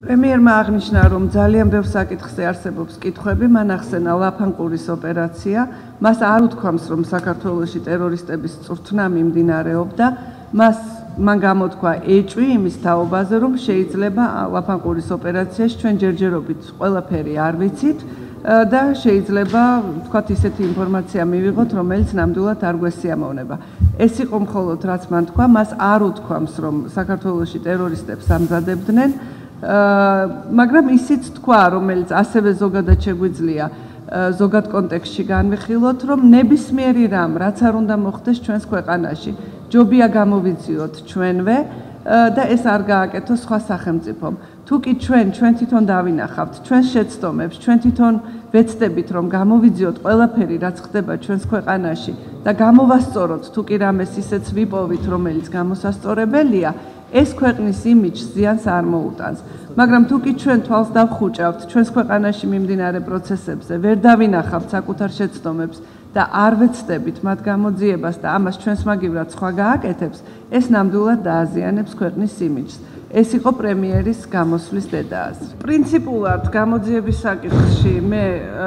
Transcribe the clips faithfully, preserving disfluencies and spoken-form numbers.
პრემიერმა აღნიშნა, რომ ძალიან ბევრ საკითხზე არსებობს კითხვები, მან ახსენა ლაფანყურის ოპერაცია, მას არ უთქვამს, რომ საქართველოში ტერორისტების წვრთნა მიმდინარეობდა, მას მან გამოთქვა ეჭვი იმის თაობაზე, რომ შეიძლება ლაფანყურის ოპერაციაში ჩვენ ჯერჯერობით ყველაფერი არ ვიცით და შეიძლება თქვათ ისეთი ინფორმაცია მივიღოთ, რომელიც ნამდვილად არ გვესიამოვნება. ეს იყო მხოლოდ რაც მან თქვა, მას არ უთქვამს, რომ საქართველოში ტერორისტებს ამზადებდნენ. მაგრამ ისიც თქვა, რომელიც ასევე ზოგადად შეგვიძლია ზოგად კონტექსტში განვიხილოთ, რომ ნებისმიერი რამ, რაც არ უნდა მოხდეს ჩვენს ქვეყანაში, ჯობია გამოვიძიოთ ჩვენვე და ეს არ გააკეთოს სხვა სახელმწიფომ. თუ კი ჩვენ ჩვენ თვითონ დავინახავთ ჩვენს შეცდომებს, ჩვენ თვითონ ვეცდებით, რომ გამოვიძიოთ ყველაფერი, რაც ხდება ჩვენს ქვეყანაში და გამოვასწოროთ, თუ კი რამეს ისეც ვიპოვით, რომელიც გამოსასწორებელია, ეს ქვეყნის იმიჯს ზიანს არ მოუტანს. მაგრამ თუ კი ჩვენ თვალს დავხუჭავთ ჩვენს ქვეყანაში მიმდინარე პროცესებზე, ვერ დავინახავთ საკუთარ შეცდომებს და არ ვეცდებით მათ გამოძიებას და ამას ჩვენს მაგივრად სხვა გააკეთებს, ეს ნამდვილად დააზიანებს ქვეყნის იმიჯს. ეს იყო პრემიერის გამოსვლის დედააზრი. პრინციპულად გამოძიების საკითხში მე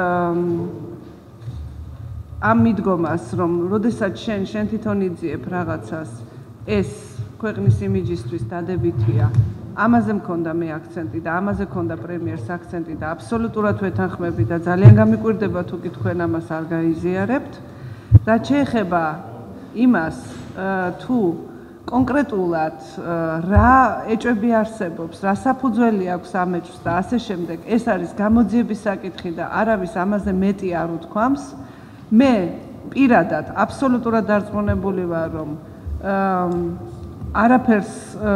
ამ მიდგომას, რომ როდესაც შენ შენ თვითონ იძიებ რაღაცას, ეს ქვეყნის იმიჯისთვის დადებითია. ამაზე მქონდა მე აქცენტი და ამაზე მქონდა პრემიერს აქცენტი და აბსოლუტურად ვეთანხმები და ძალიან გამიკვირდება თუ კი თქვენ ამას არ გაიზიარებთ. რაც შეეხება იმას, თუ კონკრეტულად რა ეჭვები არსებობს, რა საფუძველი აქვს ამ ეჭვს და ასე შემდეგ, ეს არის გამოძიების საკითხი და არავის ამაზე მეტი არ უთქვამს. მე პირადად აბსოლუტურად დარწმუნებული ვარ, რომ არაფერს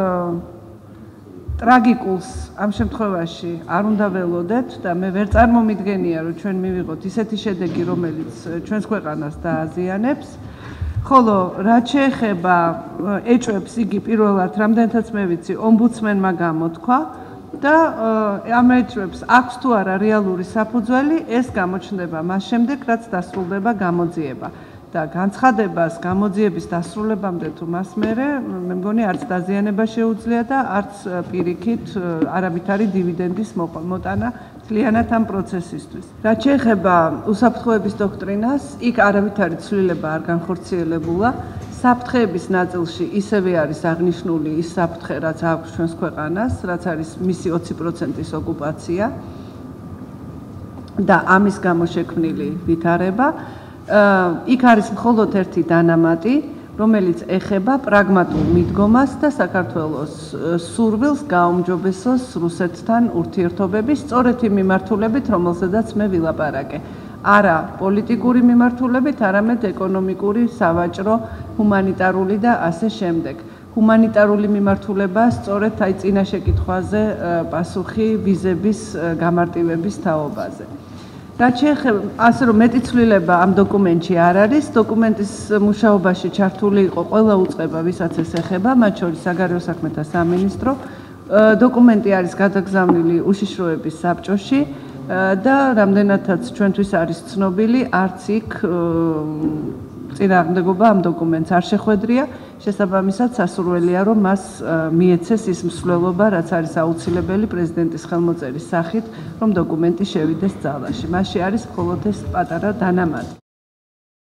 ტრაგიკულს ამ შემთხვევაში არ უნდა ველოდეთ და მე ვერ წარმომიდგენია, რომ ჩვენ მივიღოთ ისეთი შედეგი, რომელიც ჩვენს ქვეყანას დააზიანებს. ხოლო რაც შეეხება ეჭვებს, იგი პირველად რამდენადაც მე ვიცი, ომბუდსმენმა გამოთქვა და ამ ეჭვებს აქვს თუ არა რეალური საფუძველი, ეს გამოჩნდება მას შემდეგ, რაც დასრულდება გამოძიება. და განცხადებას გამოძიების დასრულებამდე თუ მას მერე მე მგონი არც დაზიანება შეუძლია და არც პირიქით არავითარი დივიდენდის მოტანა მთლიანად ამ პროცესისთვის. რაც შეეხება უსაფრთხოების დოქტრინას, იქ არავითარი ცვლილება არ განხორციელებულა. საფრთხეების ნაწილში ისევე არის აღნიშნული ის საფრთხე, რაც აქვს ჩვენს ქვეყანას, რაც არის მისი ოცი პროცენტის ოკუპაცია და ამის გამო შექმნილი ვითარება. იქ არის მხოლოდ ერთი დანამატი, რომელიც ეხება პრაგმატულ მიდგომას და საქართველოს სურვილს გააუმჯობესოს რუსეთთან ურთიერთობები სწორედ იმ მიმართულებით, რომელზედაც მე ვილაპარაკე. არა პოლიტიკური მიმართულებით, არამედ ეკონომიკური, სავაჭრო, ჰუმანიტარული და ასე შემდეგ. ჰუმანიტარული მიმართულება სწორედ აი წინა შეკითხვაზე პასუხი ვიზების გამარტივების თაობაზე. რაც შეეხება ასე რომ მეტი ცვლილება ამ დოკუმენტში არ არის, დოკუმენტის მუშაობაში ჩართული იყო ყველა უწყება, ვისაც ეს ეხება, მათ შორის საგარეო საქმეთა სამინისტრო. დოკუმენტი არის გადაგზავნილი უშიშროების საბჭოში და რამდენადაც ჩვენთვის არის ცნობილი, არც იქ წინააღმდეგობა ამ დოკუმენტს არ შეხვედრია. შესაბამისად, სასურველია, რომ მას მიეცეს ის მსვლელობა, რაც არის აუცილებელი პრეზიდენტის ხელმოწერის სახით, რომ დოკუმენტი შევიდეს ძალაში. მასში არის მხოლოდ ეს პატარა დანამატი.